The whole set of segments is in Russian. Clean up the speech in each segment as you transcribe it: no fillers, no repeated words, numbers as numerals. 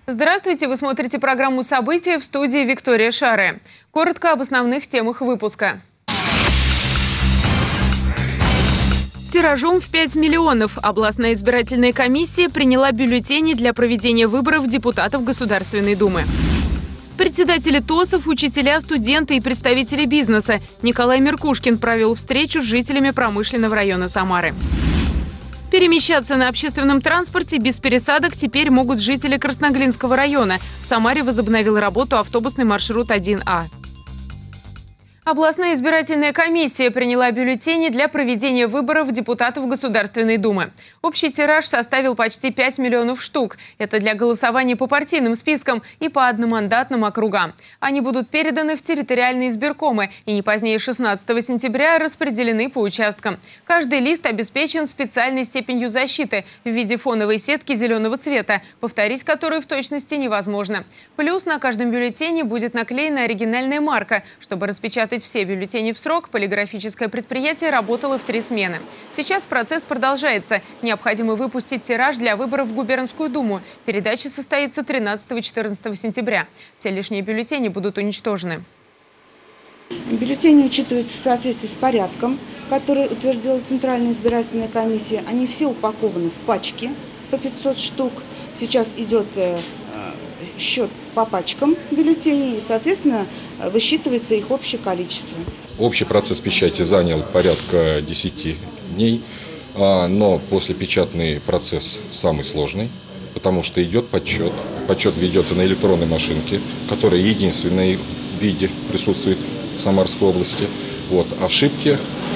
Здравствуйте! Вы смотрите программу «События», в студии Виктория Шаре. Коротко об основных темах выпуска. Тиражом в 5 миллионов областная избирательная комиссия приняла бюллетени для проведения выборов депутатов Государственной Думы. Председатели ТОСов, учителя, студенты и представители бизнеса. Николай Меркушкин провел встречу с жителями промышленного района Самары. Перемещаться на общественном транспорте без пересадок теперь могут жители Красноглинского района. В Самаре возобновил работу автобусный маршрут 1А. Областная избирательная комиссия приняла бюллетени для проведения выборов депутатов Государственной Думы. Общий тираж составил почти 5 миллионов штук. Это для голосования по партийным спискам и по одномандатным округам. Они будут переданы в территориальные избиркомы и не позднее 16 сентября распределены по участкам. Каждый лист обеспечен специальной степенью защиты в виде фоновой сетки зеленого цвета, повторить которую в точности невозможно. Плюс на каждом бюллетене будет наклеена оригинальная марка, чтобы распечатать все бюллетени в срок. Полиграфическое предприятие работало в 3 смены. Сейчас процесс продолжается. Необходимо выпустить тираж для выборов в Губернскую Думу. Передача состоится 13-14 сентября. Все лишние бюллетени будут уничтожены. Бюллетени учитываются в соответствии с порядком, который утвердила Центральная избирательная комиссия. Они все упакованы в пачки по 500 штук. Сейчас идет счет по пачкам бюллетеней и, соответственно, высчитывается их общее количество. Общий процесс печати занял порядка 10 дней, но послепечатный процесс самый сложный, потому что идет подсчет. Подсчет ведется на электронной машинке, которая единственной в виде присутствует в Самарской области. Ошибки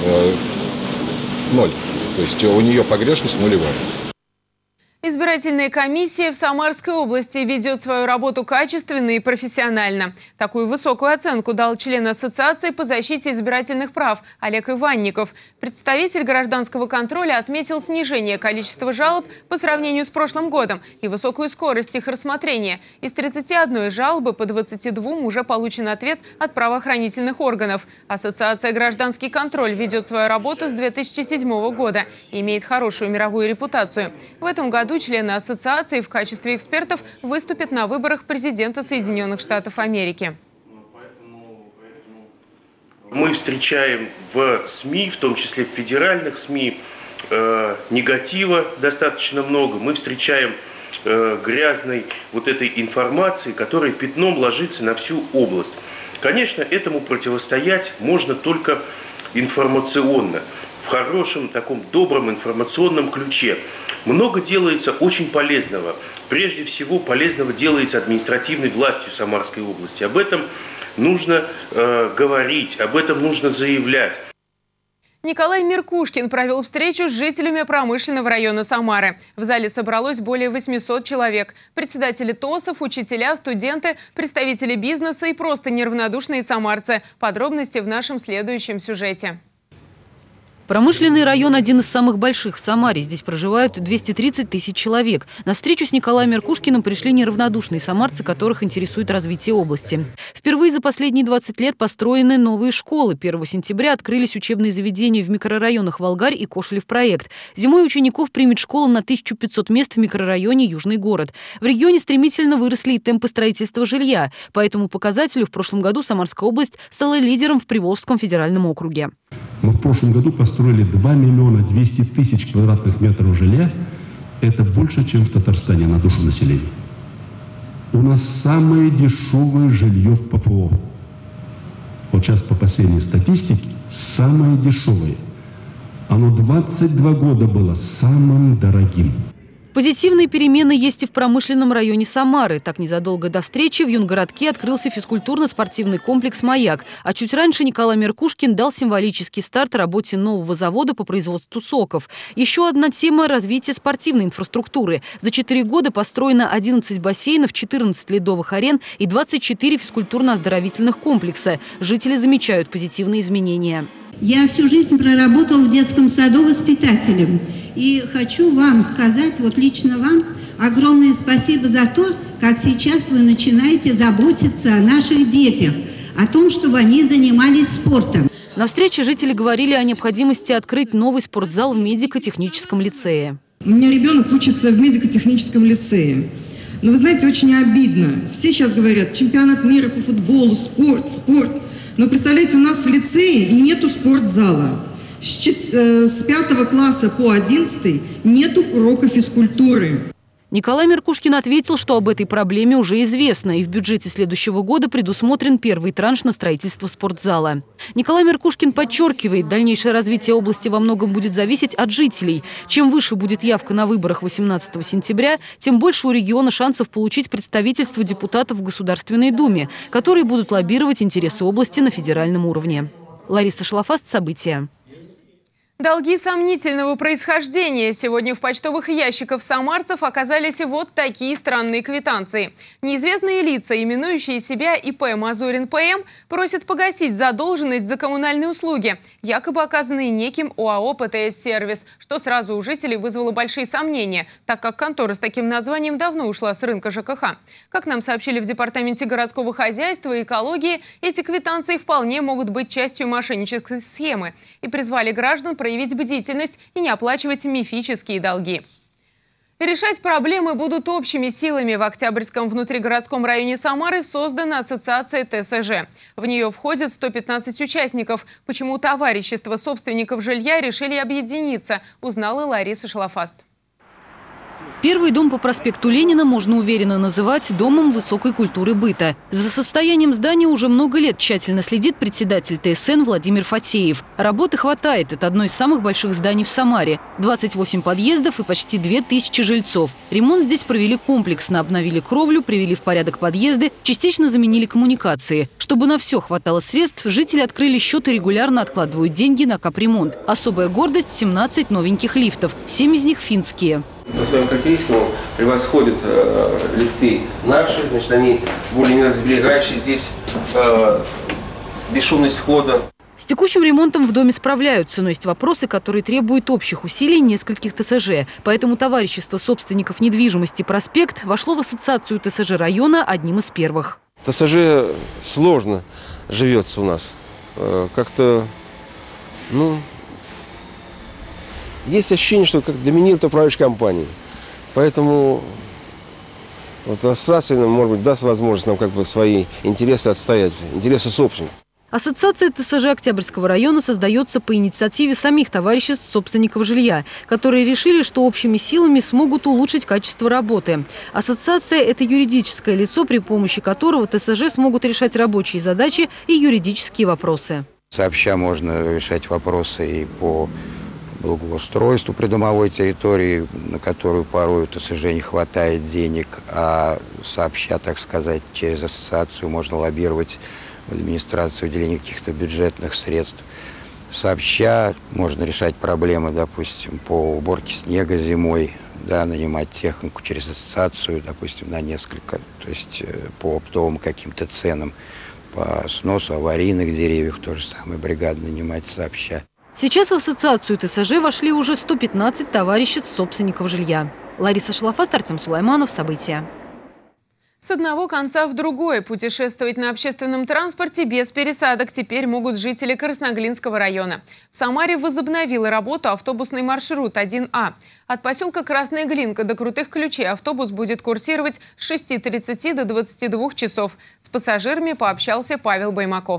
0, то есть у нее погрешность нулевая. Избирательная комиссия в Самарской области ведет свою работу качественно и профессионально. Такую высокую оценку дал член Ассоциации по защите избирательных прав Олег Иванников. Представитель гражданского контроля отметил снижение количества жалоб по сравнению с прошлым годом и высокую скорость их рассмотрения. Из 31 жалобы по 22 уже получен ответ от правоохранительных органов. Ассоциация «Гражданский контроль» ведет свою работу с 2007 года и имеет хорошую мировую репутацию. В этом году члены ассоциации в качестве экспертов выступят на выборах президента Соединенных Штатов Америки. Мы встречаем в СМИ, в том числе в федеральных СМИ, негатива достаточно много. Мы встречаем грязной этой информации, которая пятном ложится на всю область. Конечно, этому противостоять можно только информационно, в хорошем, таком добром информационном ключе. Много делается очень полезного. Прежде всего, полезного делается административной властью Самарской области. Об этом нужно говорить, об этом нужно заявлять. Николай Меркушкин провел встречу с жителями промышленного района Самары. В зале собралось более 800 человек. Председатели ТОСов, учителя, студенты, представители бизнеса и просто неравнодушные самарцы. Подробности в нашем следующем сюжете. Промышленный район – один из самых больших в Самаре. Здесь проживают 230 тысяч человек. На встречу с Николаем Меркушкиным пришли неравнодушные самарцы, которых интересует развитие области. Впервые за последние 20 лет построены новые школы. 1 сентября открылись учебные заведения в микрорайонах Волгарь и Кошелев проект. Зимой учеников примет школа на 1500 мест в микрорайоне Южный город. В регионе стремительно выросли и темпы строительства жилья. По этому показателю в прошлом году Самарская область стала лидером в Приволжском федеральном округе. Мы в прошлом году построили 2 миллиона 200 тысяч квадратных метров жилья. Это больше, чем в Татарстане на душу населения. У нас самое дешевое жилье в ПФО. Сейчас по последней статистике самое дешевое. Оно 22 года было самым дорогим. Позитивные перемены есть и в промышленном районе Самары. Так, незадолго до встречи в юнгородке открылся физкультурно-спортивный комплекс «Маяк». А чуть раньше Николай Меркушкин дал символический старт работе нового завода по производству соков. Еще одна тема – развитие спортивной инфраструктуры. За 4 года построено 11 бассейнов, 14 ледовых арен и 24 физкультурно-оздоровительных комплекса. Жители замечают позитивные изменения. Я всю жизнь проработал в детском саду воспитателем. И хочу вам сказать, лично вам, огромное спасибо за то, как сейчас вы начинаете заботиться о наших детях, о том, чтобы они занимались спортом. На встрече жители говорили о необходимости открыть новый спортзал в медико-техническом лицее. У меня ребенок учится в медико-техническом лицее. Но вы знаете, очень обидно. Все сейчас говорят, чемпионат мира по футболу, спорт, спорт. Но представляете, у нас в лицее нету спортзала. С 5 класса по 11 нету урока физкультуры. Николай Меркушкин ответил, что об этой проблеме уже известно, и в бюджете следующего года предусмотрен первый транш на строительство спортзала. Николай Меркушкин подчеркивает, дальнейшее развитие области во многом будет зависеть от жителей. Чем выше будет явка на выборах 18 сентября, тем больше у региона шансов получить представительство депутатов в Государственной Думе, которые будут лоббировать интересы области на федеральном уровне. Лариса Шлафаст, события. Долги сомнительного происхождения. Сегодня в почтовых ящиках самарцев оказались вот такие странные квитанции. Неизвестные лица, именующие себя ИП «Мазурин ПМ», просят погасить задолженность за коммунальные услуги, якобы оказанные неким ОАО «ПТС-сервис», что сразу у жителей вызвало большие сомнения, так как контора с таким названием давно ушла с рынка ЖКХ. Как нам сообщили в Департаменте городского хозяйства и экологии, эти квитанции вполне могут быть частью мошеннической схемы, и призвали граждан проявить бдительность и не оплачивать мифические долги. Решать проблемы будут общими силами. В Октябрьском внутригородском районе Самары создана ассоциация ТСЖ. В нее входят 115 участников. Почему товарищество собственников жилья решили объединиться, узнала Лариса Шлафаст. Первый дом по проспекту Ленина можно уверенно называть домом высокой культуры быта. За состоянием здания уже много лет тщательно следит председатель ТСН Владимир Фатеев. Работы хватает. Это одно из самых больших зданий в Самаре. 28 подъездов и почти 2000 жильцов. Ремонт здесь провели комплексно. Обновили кровлю, привели в порядок подъезды, частично заменили коммуникации. Чтобы на все хватало средств, жители открыли счет и регулярно откладывают деньги на капремонт. Особая гордость – 17 новеньких лифтов. 7 из них финские. По своему характеристику превосходят лифты наши, значит, они более энергосберегающие, здесь бесшумность входа. С текущим ремонтом в доме справляются, но есть вопросы, которые требуют общих усилий нескольких ТСЖ. Поэтому товарищество собственников недвижимости «Проспект» вошло в ассоциацию ТСЖ района одним из первых. ТСЖ сложно живется у нас. Как-то, есть ощущение, что как доминирует управляющая компания. Поэтому ассоциация нам, может быть, даст возможность нам свои интересы отстоять, интересы собственников. Ассоциация ТСЖ Октябрьского района создается по инициативе самих товариществ собственников жилья, которые решили, что общими силами смогут улучшить качество работы. Ассоциация – это юридическое лицо, при помощи которого ТСЖ смогут решать рабочие задачи и юридические вопросы. Сообща можно решать вопросы и по благоустройству придомовой территории, на которую порой у ТСЖ не хватает денег, а сообща, так сказать, через ассоциацию можно лоббировать в администрации выделения каких-то бюджетных средств. Сообща можно решать проблемы, допустим, по уборке снега зимой, нанимать технику через ассоциацию, допустим, на несколько, то есть по оптовым каким-то ценам, по сносу аварийных деревьев, то же самое, бригады нанимать сообща. Сейчас в ассоциацию ТСЖ вошли уже 115 товариществ собственников жилья. Лариса Шлафаст, Артем Сулайманов. События. С одного конца в другой путешествовать на общественном транспорте без пересадок теперь могут жители Красноглинского района. В Самаре возобновил работу автобусный маршрут 1А. От поселка Красная Глинка до Крутых Ключей автобус будет курсировать с 6:30 до 22 часов. С пассажирами пообщался Павел Баймаков.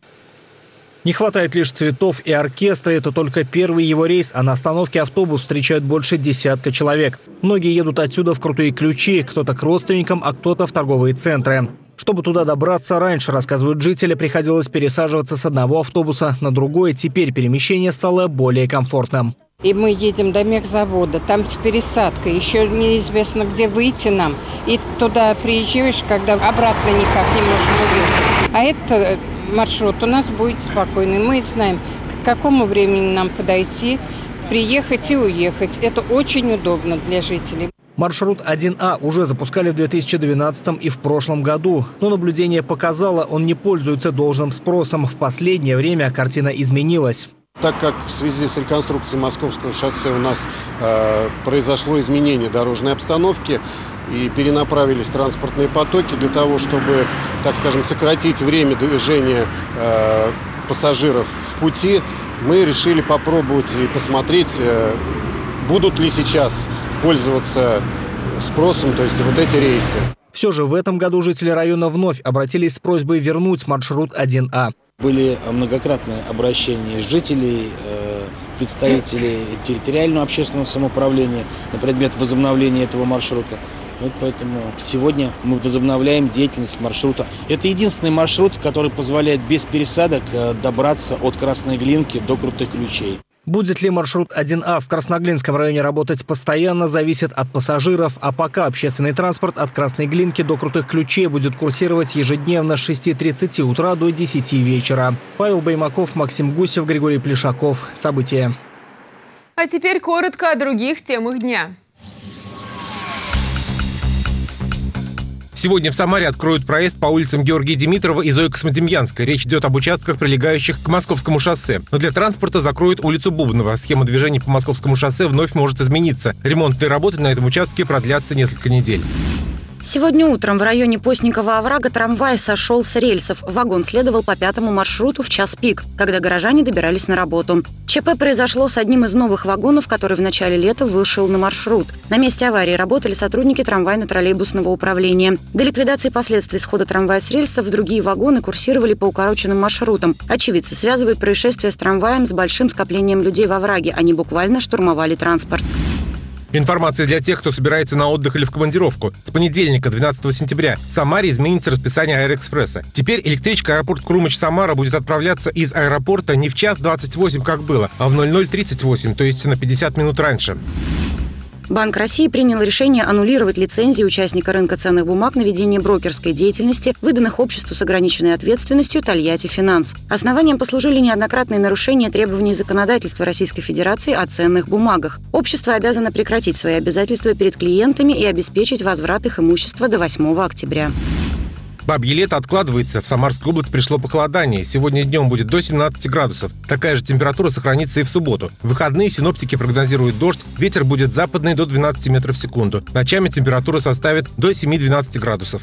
Не хватает лишь цветов и оркестра. Это только первый его рейс, а на остановке автобус встречают больше десятка человек. Многие едут отсюда в Крутые Ключи, кто-то к родственникам, а кто-то в торговые центры. Чтобы туда добраться, раньше, рассказывают жители, приходилось пересаживаться с одного автобуса на другой. Теперь перемещение стало более комфортным. И мы едем до мехзавода, там с пересадкой, еще неизвестно, где выйти нам. И туда приезжаешь, когда обратно никак не можем уехать. А это маршрут у нас будет спокойный. Мы знаем, к какому времени нам подойти, приехать и уехать. Это очень удобно для жителей. Маршрут 1А уже запускали в 2012 и в прошлом году. Но наблюдение показало, он не пользуется должным спросом. В последнее время картина изменилась. Так как в связи с реконструкцией Московского шоссе у нас произошло изменение дорожной обстановки и перенаправились транспортные потоки для того, чтобы, так скажем, сократить время движения пассажиров в пути, мы решили попробовать и посмотреть, будут ли сейчас пользоваться спросом, то есть вот эти рейсы. Все же в этом году жители района вновь обратились с просьбой вернуть маршрут 1А. Были многократные обращения жителей, представителей территориального общественного самоуправления на предмет возобновления этого маршрута. Вот поэтому сегодня мы возобновляем деятельность маршрута. Это единственный маршрут, который позволяет без пересадок добраться от Красной Глинки до Крутых Ключей. Будет ли маршрут 1А в Красноглинском районе работать постоянно, зависит от пассажиров. А пока общественный транспорт от Красной Глинки до Крутых Ключей будет курсировать ежедневно с 6:30 утра до 10 вечера. Павел Баймаков, Максим Гусев, Григорий Плешаков. События. А теперь коротко о других темах дня. Сегодня в Самаре откроют проезд по улицам Георгия Димитрова и Зои Космодемьянской. Речь идет об участках, прилегающих к Московскому шоссе. Но для транспорта закроют улицу Бубнова. Схема движения по Московскому шоссе вновь может измениться. Ремонтные работы на этом участке продлятся несколько недель. Сегодня утром в районе Постникова оврага трамвай сошел с рельсов. Вагон следовал по 5-му маршруту в час пик, когда горожане добирались на работу. ЧП произошло с одним из новых вагонов, который в начале лета вышел на маршрут. На месте аварии работали сотрудники трамвайно-троллейбусного управления. До ликвидации последствий схода трамвая с рельсов другие вагоны курсировали по укороченным маршрутам. Очевидцы связывают происшествие с трамваем с большим скоплением людей в овраге. Они буквально штурмовали транспорт. Информация для тех, кто собирается на отдых или в командировку. С понедельника, 12 сентября, в Самаре изменится расписание Аэроэкспресса. Теперь электричка аэропорт Крумыч-Самара будет отправляться из аэропорта не в 1:28, как было, а в 00:38, то есть на 50 минут раньше. Банк России принял решение аннулировать лицензии участника рынка ценных бумаг на ведение брокерской деятельности, выданных обществу с ограниченной ответственностью «Тольятти Финанс». Основанием послужили неоднократные нарушения требований законодательства Российской Федерации о ценных бумагах. Общество обязано прекратить свои обязательства перед клиентами и обеспечить возврат их имущества до 8 октября. Бабье лето откладывается. В Самарскую область пришло похолодание. Сегодня днем будет до 17 градусов. Такая же температура сохранится и в субботу. В выходные синоптики прогнозируют дождь. Ветер будет западный до 12 метров в секунду. Ночами температура составит до 7-12 градусов.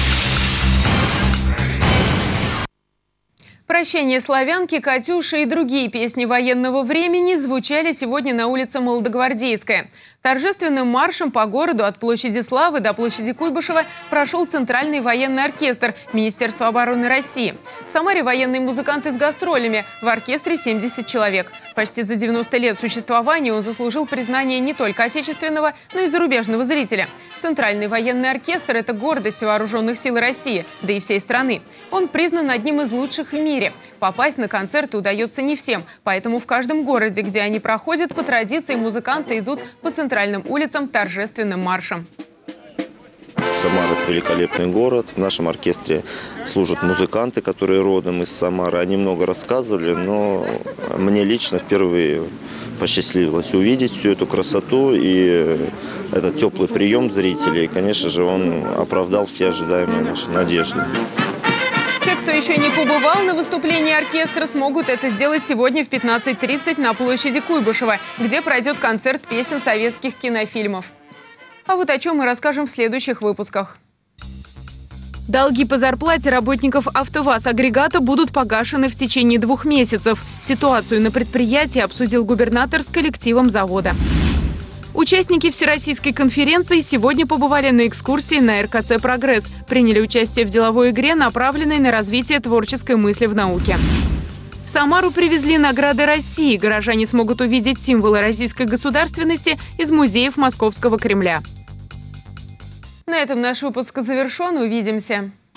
«Прощение славянки», «Катюша» и другие песни военного времени звучали сегодня на улице Молодогвардейская. Торжественным маршем по городу от площади Славы до площади Куйбышева прошел Центральный военный оркестр Министерства обороны России. В Самаре военные музыканты с гастролями. В оркестре 70 человек. Почти за 90 лет существования он заслужил признание не только отечественного, но и зарубежного зрителя. Центральный военный оркестр – это гордость вооруженных сил России, да и всей страны. Он признан одним из лучших в мире. Попасть на концерты удается не всем, поэтому в каждом городе, где они проходят, по традиции музыканты идут по центральным улицам торжественным маршем. Самара – это великолепный город. В нашем оркестре служат музыканты, которые родом из Самары. Они много рассказывали, но мне лично впервые посчастливилось увидеть всю эту красоту и этот теплый прием зрителей. И, конечно же, он оправдал все ожидаемые наши надежды. Те, кто еще не побывал на выступлении оркестра, смогут это сделать сегодня в 15:30 на площади Куйбышева, где пройдет концерт песен советских кинофильмов. А вот о чем мы расскажем в следующих выпусках. Долги по зарплате работников АвтоВАЗ-агрегата будут погашены в течение 2 месяцев. Ситуацию на предприятии обсудил губернатор с коллективом завода. Участники Всероссийской конференции сегодня побывали на экскурсии на РКЦ «Прогресс». Приняли участие в деловой игре, направленной на развитие творческой мысли в науке. В Самару привезли награды России. Горожане смогут увидеть символы российской государственности из музеев Московского Кремля. На этом наш выпуск завершен. Увидимся.